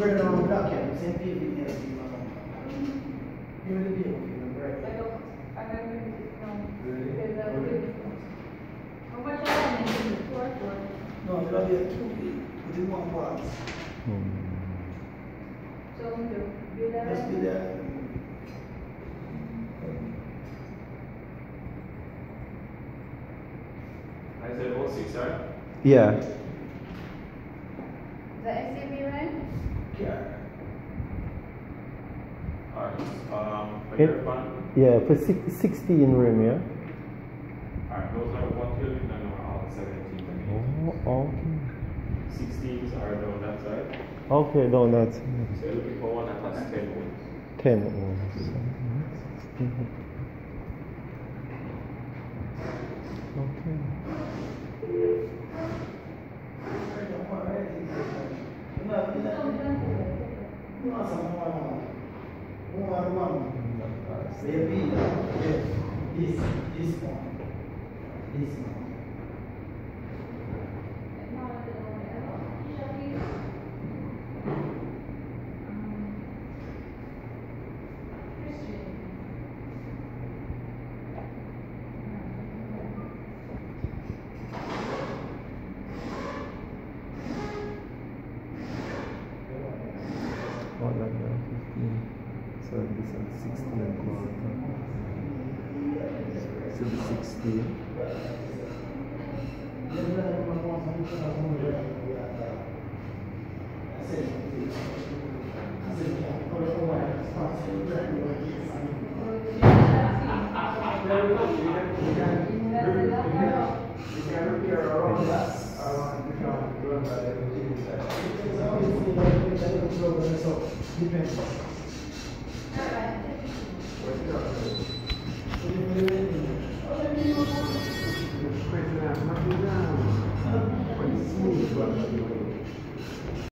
spread around the block, yeah. Same people here. You will be right? I don't know. Because how much I have in the store for? No, it'll be a 2 week within 1 box. So you that? Let's be there. I said 06, right? Yeah. The SUV, right? Yeah. Alright, for your fund. Yeah, for 16 rim, yeah? Alright, those are what you're looking at all 17 and Oh, okay. 16s are down that side. Okay, no, that's So you're looking for one that has 10 wheels. 10 ohms. Okay. This one. Oh, like that, 15. So this is 16 quarter. So the 16.